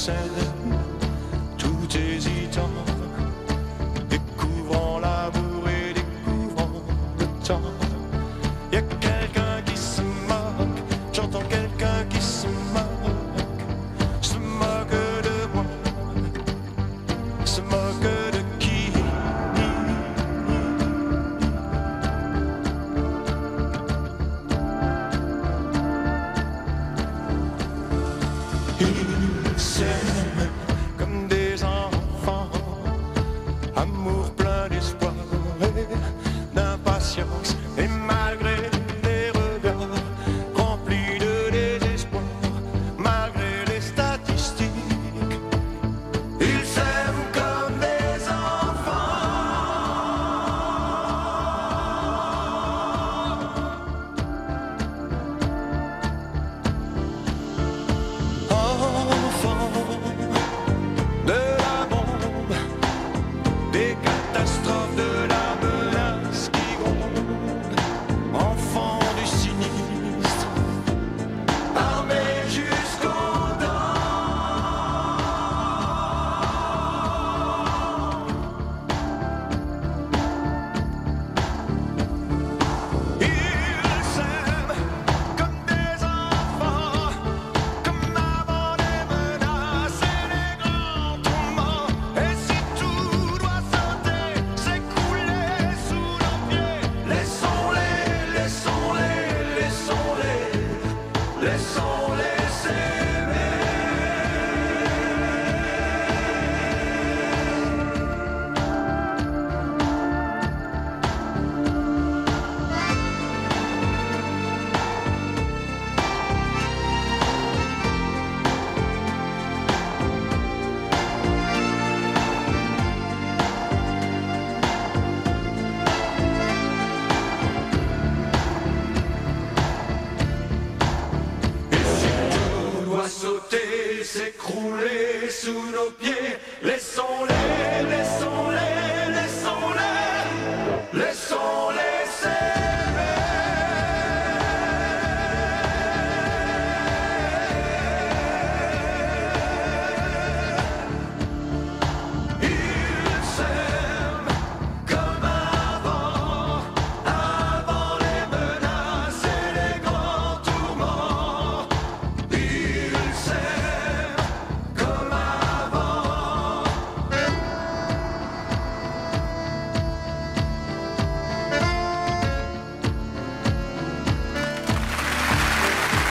scène, tout hésitant, découvrant l'amour et découvrant le temps. Y a quelqu'un qui se moque, j'entends quelqu'un qui se moque de moi, se moque de qui? Ils s'aiment comme des enfants, amour plein d'espoir et d'impatience, et malgré les regards remplis de désespoir, malgré les statistiques, ils s'aiment comme des enfants. Enfants de la bombe, des catastrophes, de la menace qui gronde, enfants du sinistre, armés jusqu'aux dents. Ils s'aiment comme des enfants, comme avant les menaces et les grands tourments. Et si tout doit sauter, s'écrouler sous nos pieds, laissons-les, laissons-les, laissons-les, laissons-les s'aimer. Et si tout doit sauter, s'écrouler sous nos pieds, laissons